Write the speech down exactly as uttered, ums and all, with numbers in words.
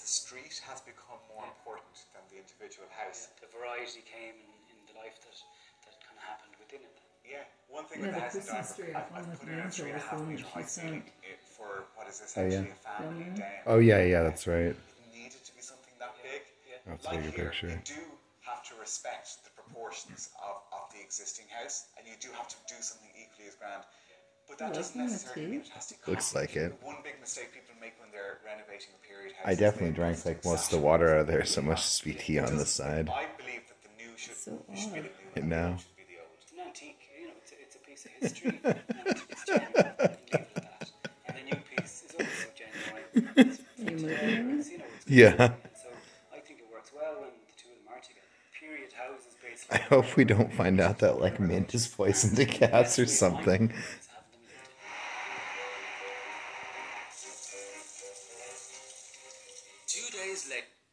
the street has become more yeah. important than the individual house. Yeah, the variety came in, in the life that, that kind of happened within it. Yeah, one thing yeah, with the, the house in Dover, I've, I've put in a three and a half metre high ceiling for what is essentially oh, yeah. a family down. Oh yeah, yeah, that's right. It needed to be something that yeah. big. Yeah. That's like a here, picture. you do have to respect the proportions of, of the existing house, and you do have to do something equally as grand. But that doesn't necessarily mean it has to come. Looks like it. One big mistake people make when they're renovating a period house. I definitely drank like most of the water out of there, so much sweet tea on the side. I believe that the new should, so should be the new and and now. the old should be the old. It's an antique, you know, it's a, it's a piece of history, and it's genuine, and leave it at that. And the new piece is also genuine. It's, it's, you know, it's yeah. so I think it works well when the two of them are together. Period houses basically. I hope we don't find out that like mint is poison to cats or something. Two days later.